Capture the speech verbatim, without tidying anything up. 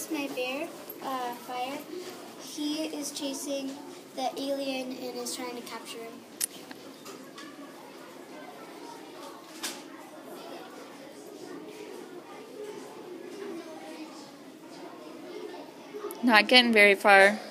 is my bear, uh, Fire. He is chasing the alien and is trying to capture him. Not getting very far.